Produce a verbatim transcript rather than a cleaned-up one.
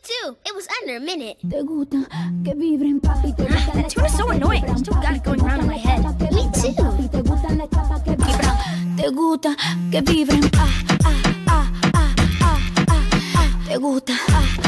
too. It was under a minute. Te gusta que vibren papi. That tune is so annoying. I still got it going around in my head. Me too. Te gusta que vibren ah ah ah ah ah ah. Te gusta ah